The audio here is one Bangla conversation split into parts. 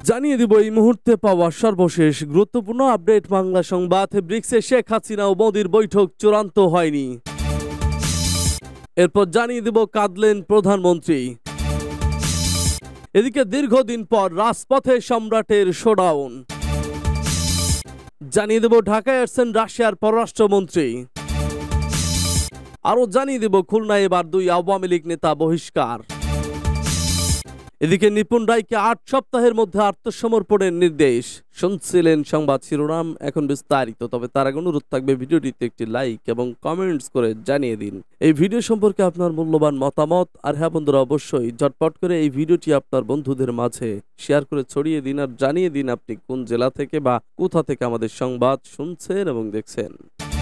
জানিয়ে দিব এই মুহূর্তে পাওয়া সর্বশেষ গুরুত্বপূর্ণ আপডেট বাংলা সংবাদ। ব্রিক্সে শেখ হাসিনা ও মোদির বৈঠক চূড়ান্ত হয়নি। এরপর জানিয়ে দিব কাঁদলেন প্রধানমন্ত্রী। এদিকে দীর্ঘদিন পর রাজপথে সম্রাটের শোডাউন। জানিয়ে দেব ঢাকায় আসছেন রাশিয়ার পররাষ্ট্রমন্ত্রী। আরো জানিয়ে দেব খুলনায় এবার 2 আওয়ামী লীগ নেতা বহিষ্কার। এদিকে নিপুণ রায়কে 8 সপ্তাহের মধ্যে আত্মসমর্পণের নির্দেশ। শুনছিলেন সংবাদ শিরোনাম, এখন বিস্তারিত। তবে তার আগে অনুরোধ থাকবে ভিডিওটিতে একটি লাইক এবং কমেন্টস করে জানিয়ে দিন এই ভিডিও সম্পর্কে আপনার মূল্যবান মতামত। আর হ্যাঁ বন্ধুরা, অবশ্যই ঝটপট করে এই ভিডিওটি আপনার বন্ধুদের মাঝে শেয়ার করে ছড়িয়ে দিন আর জানিয়ে দিন আপনি কোন জেলা থেকে বা কোথা থেকে আমাদের সংবাদ শুনছেন এবং দেখছেন।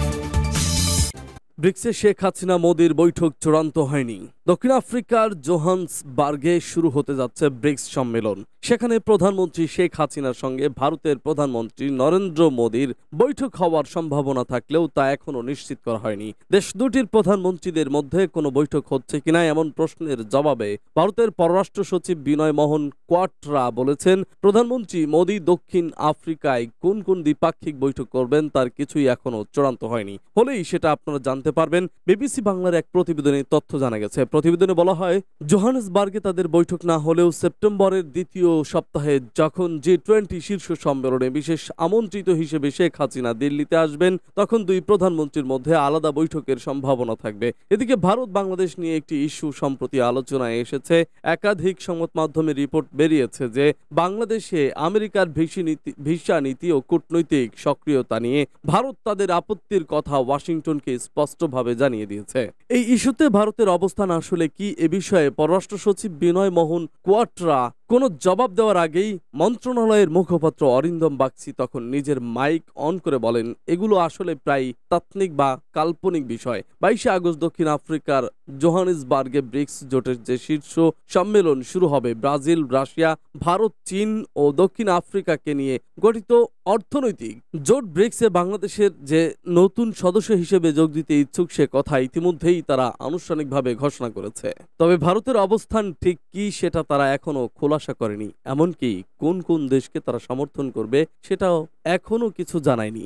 ব্রিক্সে শেখ হাসিনা মোদির বৈঠক চূড়ান্ত হয়নি। দক্ষিণ আফ্রিকার জোহান্সবার্গে শুরু হতে যাচ্ছে ব্রিক্স সম্মেলন। সেখানে প্রধানমন্ত্রী শেখ হাসিনার সঙ্গে ভারতের প্রধানমন্ত্রী নরেন্দ্র মোদির বৈঠক হওয়ার সম্ভাবনা থাকলেও তা এখনো নিশ্চিত করা হয়নি। দেশ দুটির প্রধানমন্ত্রীদের মধ্যে কোনো বৈঠক হচ্ছে কিনা এমন প্রশ্নের জবাবে ভারতের পররাষ্ট্র সচিব বিনয় মোহন কোয়াট্রা বলেছেন, প্রধানমন্ত্রী মোদি দক্ষিণ আফ্রিকায় কোন কোন দ্বিপাক্ষিক বৈঠক করবেন তার কিছুই এখনো চূড়ান্ত হয়নি। হলেই সেটা আপনারা জানতে পারবেন। বিবিসি বাংলার এক প্রতিবেদনে তথ্য জানা গেছে। প্রতিবেদনে বলা হয়, জোহান্সবার্গে তাদের বৈঠক না হলেও সেপ্টেম্বরের দ্বিতীয় সপ্তাহে যখন G20 শীর্ষ সম্মেলনে বিশেষ আমন্ত্রিত হিসেবে শেখ হাসিনা দিল্লিতে আসবেন, তখন 2 প্রধানমন্ত্রীর মধ্যে আলাদা বৈঠকের সম্ভাবনা থাকবে। এদিকে ভারত বাংলাদেশ নিয়ে একটি ইস্যু সম্প্রতি আলোচনায় এসেছে। একাধিক সংবাদ মাধ্যমে রিপোর্ট বেরিয়েছে যে বাংলাদেশে আমেরিকার ভিসা নীতি ও কূটনৈতিক সক্রিয়তা নিয়ে ভারত তাদের আপত্তির কথা ওয়াশিংটনকে স্পষ্টভাবে জানিয়ে দিয়েছে। এই ইস্যুতে ভারতের অবস্থান আসলে কি, এ বিষয়ে পররাষ্ট্র সচিব বিনয় মোহন কোয়াট্রা কোনো জবাব দেওয়ার আগেই মন্ত্রণালয়ের মুখপাত্র অরিন্দম বাগচি তখন নিজের মাইক অন করে বলেন, এগুলো আসলে প্রায় তাৎক্ষণিক বা কাল্পনিক বিষয়। 22 আগস্ট দক্ষিণ আফ্রিকার জোহান্সবার্গে ব্রিক্স জোটের যে শীর্ষ সম্মেলন শুরু হবে, ব্রাজিল, রাশিয়া, ভারত, চীন ও দক্ষিণ আফ্রিকাকে নিয়ে গঠিত অর্থনৈতিক জোট ব্রিক্সে বাংলাদেশের যে নতুন সদস্য হিসেবে যোগ দিতে ইচ্ছুক সে কথা ইতিমধ্যেই তারা আনুষ্ঠানিকভাবে ঘোষণা করেছে। তবে ভারতের অবস্থান ঠিক কি সেটা তারা এখনো খোলাসা করেনি। এমনকি কোন কোন দেশকে তারা সমর্থন করবে সেটাও এখনো কিছু জানায়নি।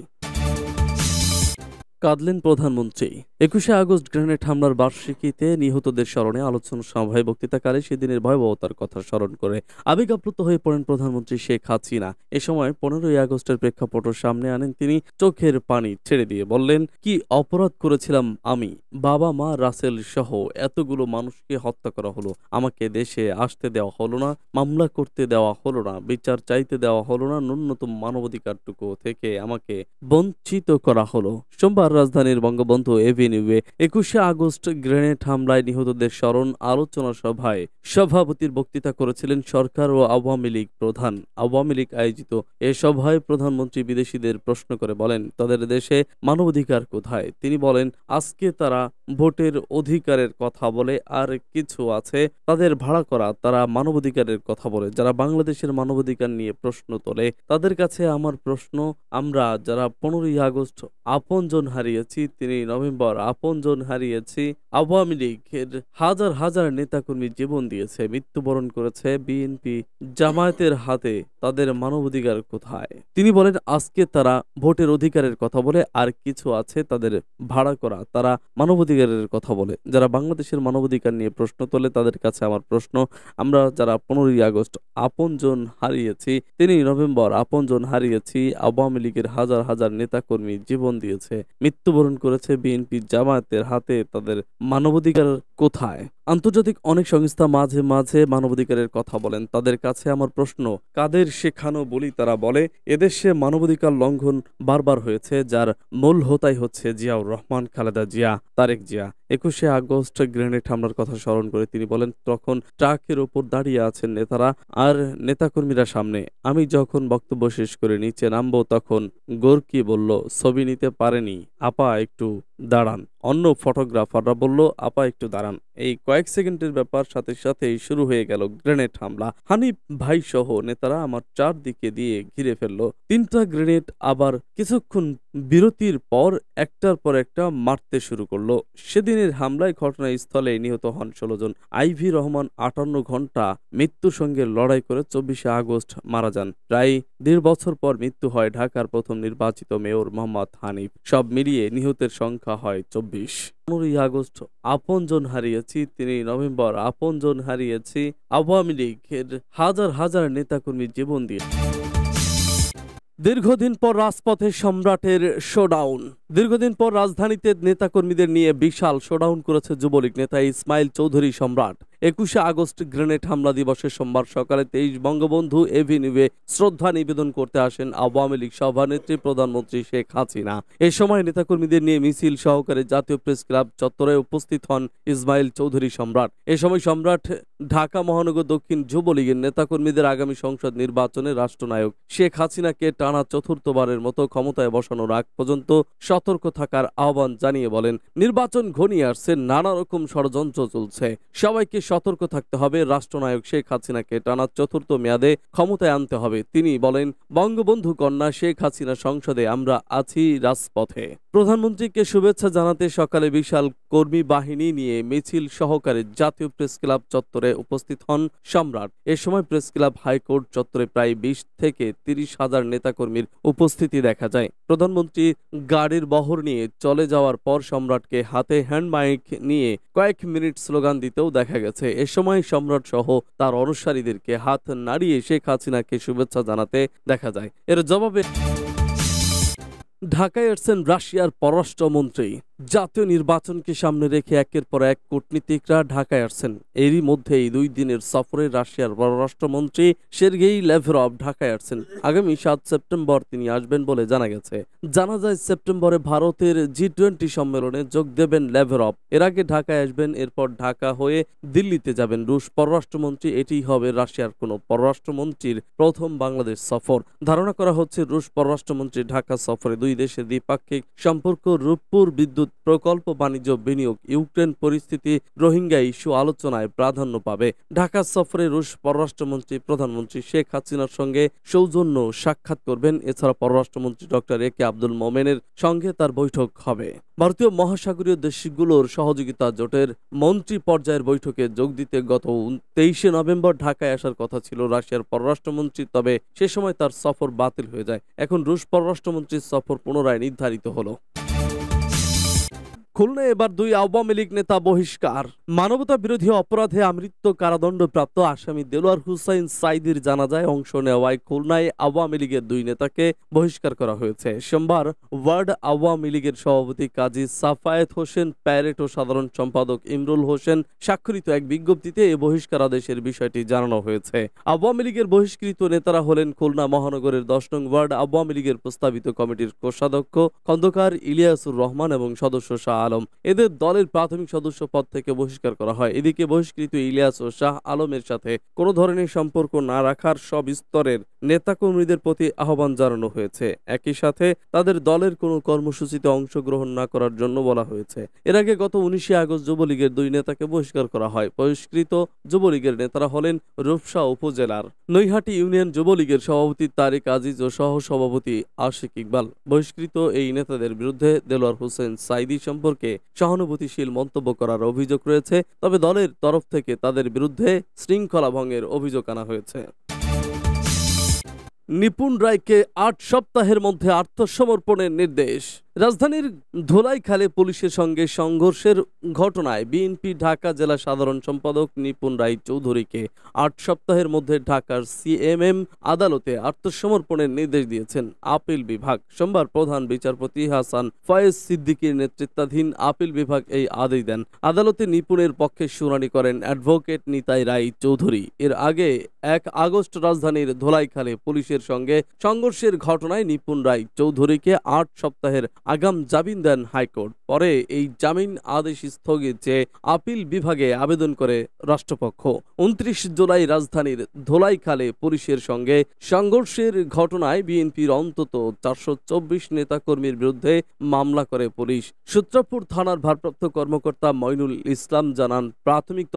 কাঁদলেন প্রধানমন্ত্রী। 21 আগস্ট গ্রেনেড হামলার বার্ষিকীতে নিহতদের স্মরণে আলোচনা সভায় বক্তৃতাকালে সেদিনের ভয়াবহতার কথা স্মরণ করে আবেগ আপ্লুত হয়ে পড়েন প্রধানমন্ত্রী শেখ হাসিনা। এ সময় 15 আগস্টের প্রেক্ষাপট সামনে আনেন তিনি। চোখের পানি ছেড়ে দিয়ে বললেন, কি অপরাধ করেছিলাম আমি? বাবা মা রাসেল সহ এতগুলো মানুষকে হত্যা করা হলো, আমাকে দেশে আসতে দেওয়া হলো না, মামলা করতে দেওয়া হলো না, বিচার চাইতে দেওয়া হলো না, ন্যূনতম মানবাধিকারটুকু থেকে আমাকে বঞ্চিত করা হলো। সোমবার রাজধানীর বঙ্গবন্ধু এভিনিউয়ে 21 আগস্ট গ্রেনেড হামলায় নিহতদের স্মরণ আলোচনা সভায় সভাপতির বক্তৃতা করেছিলেন সরকার ও আওয়ামী লীগ প্রধান। আওয়ামী লীগ আয়োজিত এ সভায় প্রধানমন্ত্রী বিদেশিদের প্রশ্ন করে বলেন, তাদের দেশে মানবাধিকার কোথায়? তিনি বলেন, আজকে তারা ভোটের অধিকারের কথা বলে, আর কিছু আছে তাদের ভাড়া করা, তারা মানবাধিকারের কথা বলে। যারা বাংলাদেশের মানবাধিকার নিয়ে প্রশ্ন তোলে তাদের কাছে আমার প্রশ্ন, আমরা যারা 15 আগস্ট আপনজন হারিয়েছি, 3 নভেম্বর আপনজন হারিয়েছি, আওয়ামী লীগের হাজার হাজার নেতাকর্মী জীবন দিয়েছে, মৃত্যুবরণ করেছে, বিএনপি জামায়াতের হাতে, তাদের মানবাধিকার কোথায়? তিনি বলেন, আজকে তারা ভোটের অধিকারের কথা বলে, আর কিছু আছে তাদের ভাড়া করা, তারা মানবাধিকারের কথা বলে। যারা বাংলাদেশের মানবাধিকার নিয়ে প্রশ্ন তোলে তাদের কাছে আমার প্রশ্ন, আমরা যারা 15 আগস্ট আপনজন হারিয়েছি, 3 নভেম্বর আপনজন হারিয়েছি, আওয়ামী লীগের হাজার হাজার নেতাকর্মী জীবন দিয়েছে, মৃত্যুবরণ করেছে, বিএনপি জামায়াতের হাতে, তাদের মানবাধিকার কোথায়? আন্তর্জাতিক অনেক সংস্থা মাঝে মাঝে মানবাধিকারের কথা বলেন, তাদের কাছে আমার প্রশ্ন, কাদের শেখানো বলি তারা বলে? এদেশে মানবাধিকার লঙ্ঘন বারবার হয়েছে, যার মূল হোতাই হচ্ছে জিয়াউর রহমান, খালেদা জিয়া, তারেক জিয়া। 21 আগস্ট গ্রেনেড হামলার কথা স্মরণ করে তিনি বলেন, তখন ট্রাকের ওপর দাঁড়িয়ে আছেন নেতারা আর নেতাকর্মীরা সামনে। আমি যখন বক্তব্য শেষ করে নিচে নামবো তখন গোর্কি বলল, ছবি নিতে পারেনি, আপা একটু দাঁড়ান। অন্য ফটোগ্রাফাররা বলল, আপা একটু দাঁড়ান। এই কয়েক সেকেন্ডের ব্যাপার, সাথে সাথেই শুরু হয়ে গেল গ্রেনেড হামলা। হানিফ ভাই সহ নেতারা আমার চারদিকে দিয়ে ঘিরে ফেললো। 3টা গ্রেনেড, আবার কিছুক্ষণ বিরতির পর একটার পর একটা মারতে শুরু করলো। সেদিনের হামলায় ঘটনাস্থলে নিহত হন ১৬ জন। আইভি রহমান ৫৮ ঘন্টা মৃত্যুর সঙ্গে লড়াই করে ২৪শে আগস্ট মারা যান। প্রায় ১.৫ বছর পর মৃত্যু হয় ঢাকার প্রথম নির্বাচিত মেয়র মোহাম্মদ হানিফ। সব মিলিয়ে নিহতের সংখ্যা হয় ২৪। ১৫ই আগস্ট আপনজন হারিয়েছি, ৩ নভেম্বর আপনজন হারিয়েছি। আওয়ামী লীগের হাজার হাজার নেতাকর্মী জীবন দিয়ে দীর্ঘদিন পর রাজপথে সম্রাটের শোডাউন। দীর্ঘদিন পর রাজধানীতে নেতাকর্মীদের নিয়ে বিশাল শোডাউন করেছে যুবলীগ নেতা ইসমাইল চৌধুরী সম্রাট। ২১শে আগস্ট গ্রেনেড হামলা দিবসের সোমবার সকালে ২৩ বঙ্গবন্ধু এভিনিউয়ে শ্রদ্ধা নিবেদন করতে আসেন আওয়ামী লীগ সভানেত্রী প্রধানমন্ত্রী শেখ হাসিনা। এ সময় নেতাকর্মীদের নিয়ে মিছিল সহকারে জাতীয় প্রেস ক্লাব চত্বরে উপস্থিত হন ইসমাইল চৌধুরী সম্রাট। এ সময় সম্রাট ঢাকা মহানগর দক্ষিণ যুবলীগের নেতাকর্মীদের আগামী সংসদ নির্বাচনে রাষ্ট্রনায়ক শেখ হাসিনাকে টানা চতুর্থবারের মতো ক্ষমতায় বসানোর আগ পর্যন্ত সতর্ক থাকার আহ্বান জানিয়ে বলেন, নির্বাচন ঘনিয়ে আসছে, নানা রকম ষড়যন্ত্র চলছে, সবাইকে সতর্ক থাকতে হবে। রাষ্ট্রনায়ক শেখ হাসিনাকে টানা চতুর্থ মেয়াদে ক্ষমতায় আনতে হবে। তিনি বলেন, বঙ্গবন্ধু কন্যা শেখ হাসিনা সংসদে, আমরা আছি রাজপথে। প্রধানমন্ত্রীকে শুভেচ্ছা জানাতে সকালে বিশাল কর্মী বাহিনী নিয়ে মিছিল সহকারে জাতীয় প্রেস ক্লাব চত্বরে উপস্থিত হন সম্রাট। এ সময় প্রেস ক্লাব হাইকোর্ট চত্বরে প্রায় ২০ থেকে ৩০ হাজার নেতাকর্মীর উপস্থিতি দেখা যায়। প্রধানমন্ত্রী গাড়ির বহর নিয়ে চলে যাওয়ার পর সম্রাটকে হাতে হ্যান্ড মাইক নিয়ে কয়েক মিনিট স্লোগান দিতেও দেখা গেছে। এ সময় সম্রাট সহ তার অনুসারীদেরকে হাত নাড়িয়ে শেখ হাসিনাকে শুভেচ্ছা জানাতে দেখা যায়। এর জবাবে ঢাকায় আসছেন রাশিয়ার পররাষ্ট্রমন্ত্রী। জাতীয় নির্বাচনকে সামনে রেখে একের পর এক কূটনীতিকরা ঢাকায় আসছেন। এরই মধ্যেই ২ দিনের সফরে রাশিয়ার পররাষ্ট্রমন্ত্রী সের্গেই ল্যাভরভ ঢাকায় আসছেন। আগামী ৭ সেপ্টেম্বর তিনি আসবেন বলে জানা গেছে। জানা যায় সেপ্টেম্বরে ভারতের G20 সম্মেলনে যোগ দেবেন ল্যাভরভ। এর আগে ঢাকায় আসবেন, এরপর ঢাকা হয়ে দিল্লিতে যাবেন রুশ পররাষ্ট্রমন্ত্রী। এটিই হবে রাশিয়ার কোনো পররাষ্ট্রমন্ত্রীর প্রথম বাংলাদেশ সফর। ধারণা করা হচ্ছে রুশ পররাষ্ট্রমন্ত্রী ঢাকা সফরে দুই দেশের দ্বিপাক্ষিক সম্পর্ক, রূপপুর বিদ্যুৎ প্রকল্প, বাণিজ্য, বিনিয়োগ, ইউক্রেন পরিস্থিতি, রোহিঙ্গা ইস্যু আলোচনায় প্রাধান্য পাবে। ঢাকা সফরে রুশ পররাষ্ট্রমন্ত্রী প্রধানমন্ত্রী শেখ হাসিনার সঙ্গে সৌজন্য সাক্ষাৎ করবেন। এছাড়া পররাষ্ট্রমন্ত্রী ডক্টর এ কে আব্দুল মোমেনের সঙ্গে তার বৈঠক হবে। ভারতীয় মহাসাগরীয় দেশগুলোর সহযোগিতা জোটের মন্ত্রী পর্যায়ের বৈঠকে যোগ দিতে গত ২৩শে নভেম্বর ঢাকায় আসার কথা ছিল রাশিয়ার পররাষ্ট্রমন্ত্রী, তবে সে সময় তার সফর বাতিল হয়ে যায়। এখন রুশ পররাষ্ট্রমন্ত্রীর সফর পুনরায় নির্ধারিত হলো। খুলনায় এবার ২ আওয়ামী লীগ নেতা বহিষ্কার। মানবতা বিরোধী অপরাধে আমৃত্যু কারাদণ্ডপ্রাপ্ত আসামি দেলোয়ার হোসাইন সাঈদীর জানাজায় অংশ নেওয়ায় খুলনায় আওয়ামী লীগের ২ নেতাকে বহিষ্কার করা হয়েছে। সোমবার ওয়ার্ড আওয়ামী লীগের সভাপতি কাজী সাফায়েত হোসেন, প্যারেট ও সাধারণ সম্পাদক ইমরুল হোসেন স্বাক্ষরিত এক বিজ্ঞপ্তিতে এ বহিষ্কার আদেশের বিষয়টি জানানো হয়েছে। আওয়ামী লীগের বহিষ্কৃত নেতারা হলেন খুলনা মহানগরের ১০ নং ওয়ার্ড আওয়ামী লীগের প্রস্তাবিত কমিটির কোষাধ্যক্ষ খন্দকার ইলিয়াসুর রহমান এবং সদস্য শাহ আলম। এদের দলের প্রাথমিক সদস্য পদ থেকে বহিষ্কার করা হয়। এদিকে বহিষ্কৃত ইলিয়াস ও শাহ আলমের সাথে কোনো ধরনের সম্পর্ক না রাখার সব স্তরের নেতাকর্মীদের প্রতি আহ্বান জানানো হয়েছে। একই সাথে তাদের দলের কোনো কর্মসূচিতে অংশগ্রহণ না করার জন্য বলা হয়েছে। এর আগে গত ১৯শে আগস্ট যুবলীগের ২ নেতাকে বহিষ্কার করা হয়। বহিষ্কৃত যুবলীগের নেতারা হলেন রূপসা উপজেলার নৈহাটি ইউনিয়ন যুবলীগের সভাপতি তারিক আজিজ ও সহ সভাপতি আশিক ইকবাল। বহিষ্কৃত এই নেতাদের বিরুদ্ধে দেলোয়ার হোসেন সাঈদী সম্পর্কে সহানুভূতিশীল মন্তব্য করার অভিযোগ রয়েছে, তবে দলের তরফ থেকে তাদের বিরুদ্ধে শৃঙ্খলা ভঙ্গের অভিযোগ আনা হয়েছে। নিপুণ রায়কে ৮ সপ্তাহের মধ্যে আত্মসমর্পণের নির্দেশ। রাজধানীর ধোলাইখালে পুলিশের সঙ্গে সংঘর্ষের ঘটনায় বিএনপি ঢাকা জেলা সাধারণ সম্পাদক নিপুণ রায় চৌধুরীকে ৮ সপ্তাহের মধ্যে ঢাকার সিএমএম আদালতে আত্মসমর্পণের নির্দেশ দিয়েছেন আপিল বিভাগ। সোমবার প্রধান বিচারপতি হাসান ফয়েজ সিদ্দিকীর নেতৃত্বাধীন আপিল বিভাগ এই আদেশ দেন। আদালতে নিপুণের পক্ষে শুনানি করেন অ্যাডভোকেট নিতাই রায় চৌধুরী। এর আগে ১ আগস্ট রাজধানীর ধোলাইখালে পুলিশের সঙ্গে সংঘর্ষের ঘটনায় নিপুণ রায় চৌধুরীকে ৮ সপ্তাহের আগাম জামিন দেন হাইকোর্ট। পরে এই জামিন আদেশ স্থগিত চেয়ে আপিল বিভাগে আবেদন করে রাষ্ট্রপক্ষ। ২৯ জুলাই রাজধানীর ধোলাইখালে পুলিশের সঙ্গে সংঘর্ষের ঘটনায় বিএনপির অন্তত ৪২৪ নেতাকর্মীর বিরুদ্ধে মামলা করে পুলিশ। সূত্রপুর থানার ভারপ্রাপ্ত কর্মকর্তা মইনুল ইসলাম জানান, প্রাথমিক